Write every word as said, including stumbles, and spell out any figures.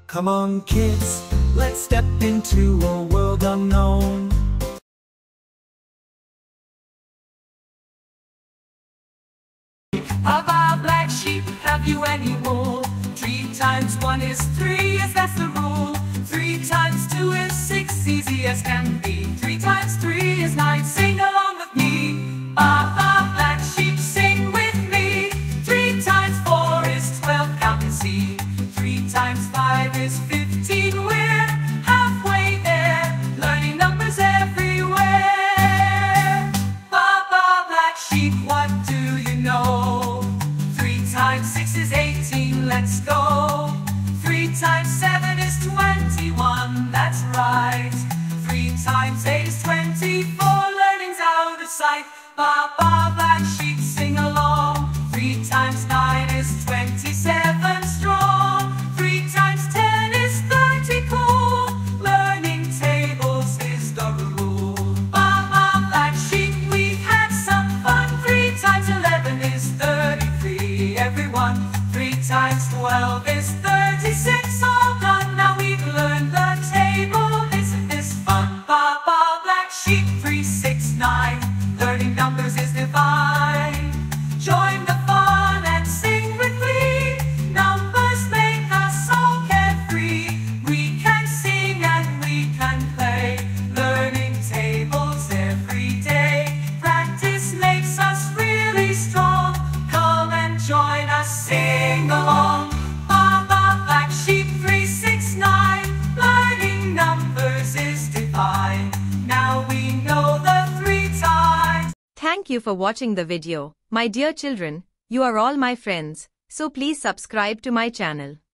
Come on kids, let's step into a world unknown. Baa Baa Black Sheep, have you any wool? Three times one is three, yes that's the rule. Three times two is six, easy as can be. Three times three is nine, sing along with me. Baa Baa Black Sheep, sing with me. Three times four is twelve, count and see. Three times five is fifteen, we're halfway there, learning numbers everywhere. Baa Baa Black Sheep, what do you know? Three times six is eighteen, let's go. Three times seven is twenty-one, that's right. Three times eight is twenty-four, learning's out of sight. Baa Baa Black Sheep, sing along. Three times nine is twenty-seven strong. Three times ten is thirty cool. Learning tables is the rule. Baa Baa Black Sheep, we've had some fun. Three times eleven is thirty-three, everyone. Three times twelve is thirty-six, all done. Now we've learned the table. Isn't this fun? Baa Baa Black Sheep, three, six, nine. Learning numbers is divine. Join the fun and sing with glee. Numbers make us all carefree. We can sing and we can play. Learning tables every day. Practice makes us really strong. Come and join us, sing along. Baa Baa Black Sheep, three, six, nine. Learning numbers is divine. Now we know the three times. Thank you for watching the video. My dear children, you are all my friends, so please subscribe to my channel.